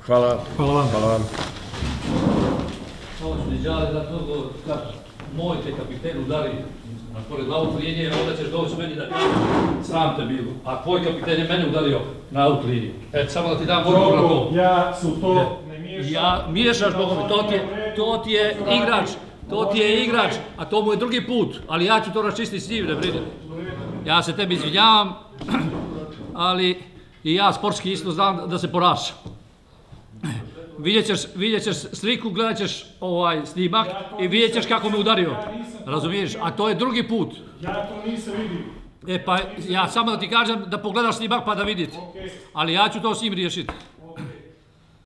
Hvala. Hvala vam. Hvala vam. Ovo ću ti žali da to kad moj te kapiten udari pored aut linije, onda ćeš doći meni da kažem sram te bilo. A tvoj kapiten je mene udario na aut liniju. Eto, samo da ti dam odgovor na to. Ja su to ne miješam. Ja miješaš, Boga mi, to ti je igrač. To ti je igrač, a to mu je drugi put. Ali ja ću to raščistiti s njim, ne brini. Ja se tebi izvinjavam, ali i ja sportski isto znam da se ponašam. Vidjet ćeš sliku, gledat ćeš snimak i vidjet ćeš kako me udario. Razumiješ? A to je drugi put. Ja to nisam vidio. E pa ja samo da ti kažem da pogledaš snimak pa da vidite. Ali ja ću to s njim riješiti.